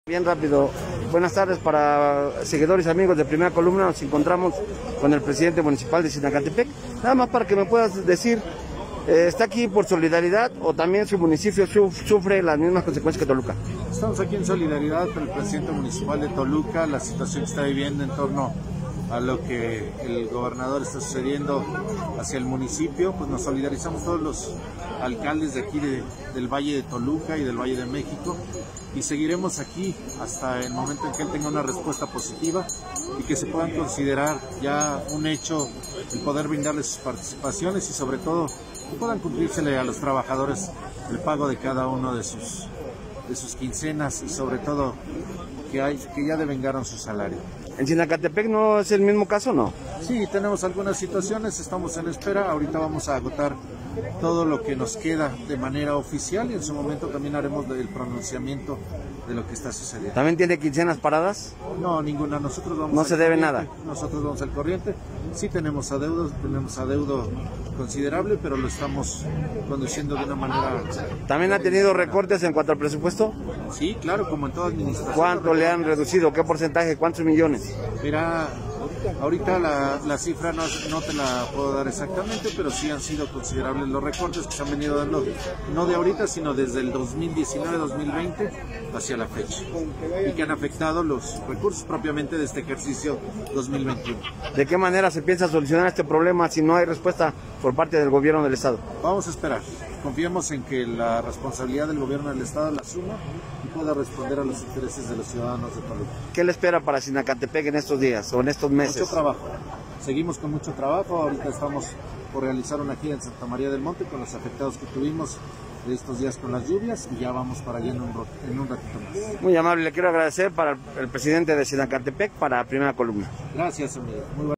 Bien rápido, buenas tardes para seguidores y amigos de Primera Columna. Nos encontramos con el presidente municipal de Sinacantepec. Nada más para que me puedas decir, ¿está aquí por solidaridad o también su municipio sufre las mismas consecuencias que Toluca? Estamos aquí en solidaridad con el presidente municipal de Toluca, la situación que está viviendo en torno a lo que el gobernador está sucediendo hacia el municipio. Pues nos solidarizamos todos los alcaldes de aquí del Valle de Toluca y del Valle de México, y seguiremos aquí hasta el momento en que él tenga una respuesta positiva y que se puedan considerar ya un hecho el poder brindarles sus participaciones, y sobre todo que puedan cumplírsele a los trabajadores el pago de cada uno de sus quincenas, y sobre todo que ya devengaron su salario. ¿En Sinacantepec no es el mismo caso, no? Sí, tenemos algunas situaciones, estamos en espera. Ahorita vamos a agotar todo lo que nos queda de manera oficial, y en su momento también haremos el pronunciamiento de lo que está sucediendo. ¿También tiene quincenas paradas? No, ninguna. Nosotros vamos. No se debe nada. Nosotros vamos al corriente. Sí tenemos adeudo considerable, pero lo estamos conduciendo de una manera. ¿También ha tenido recortes en cuanto al presupuesto? Sí, claro, como en toda administración. ¿Cuánto le han reducido? ¿Qué porcentaje? ¿Cuántos millones? Mira, ahorita la cifra no te la puedo dar exactamente, pero sí han sido considerables los recortes que se han venido dando, no de ahorita, sino desde el 2019-2020 hacia la fecha, y que han afectado los recursos propiamente de este ejercicio 2021. ¿De qué manera se piensa solucionar este problema si no hay respuesta por parte del gobierno del estado? Vamos a esperar. Confiamos en que la responsabilidad del gobierno del estado la asuma y pueda responder a los intereses de los ciudadanos de Toluca. ¿Qué le espera para Sinacantepec en estos días o en estos meses? Mucho trabajo. Seguimos con mucho trabajo. Ahorita estamos por realizar una gira en Santa María del Monte con los afectados que tuvimos de estos días con las lluvias, y ya vamos para allá en un ratito más. Muy amable, le quiero agradecer para el presidente de Sinacantepec para Primera Columna. Gracias, amigo. Muy